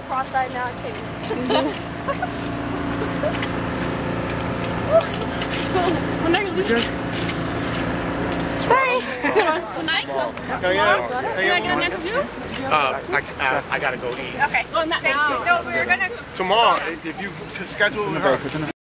cross-eyed now. I can't even. So, when are you leaving? Sorry. Tonight? Can I get an interview? I gotta go eat. Okay. Well, not now. No, we were gonna... Tomorrow, if you could schedule with her.